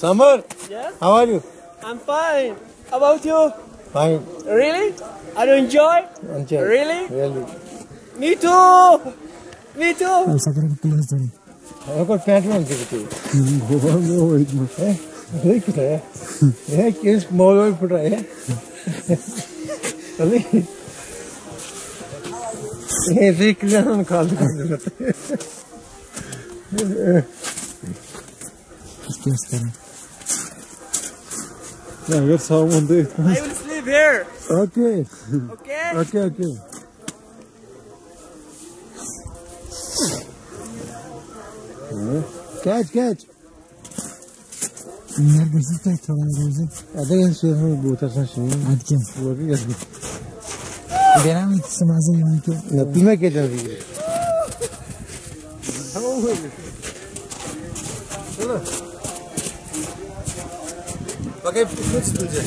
Summer. Yes? How are you? I'm fine. How about you? Fine. Really? Are you enjoy? Enjoy. Really? Really. Me too. Me too. I got pant on to Look at that. Yeah, it's small oil put it. Hey, see, clean call the I got someone there. I will sleep here. Okay. Okay? Okay, okay. Catch. I think it's both are saying. Okay, let's do it.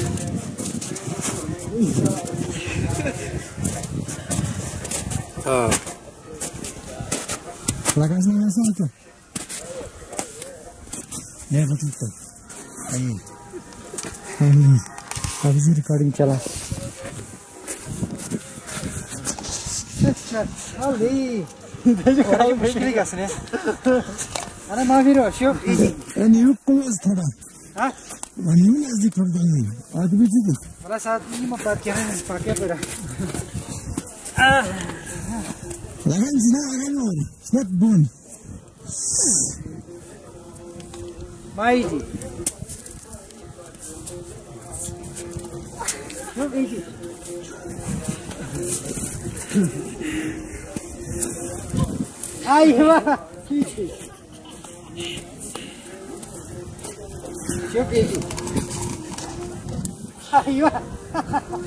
Recording chala. Ali. And you close thoda. Huh? When you as the company, I'd be busy. Para saat ini mau parkirnya pakai apa dah? It's not born. Mighty. Look easy. Ayo. Look easy. Ayo.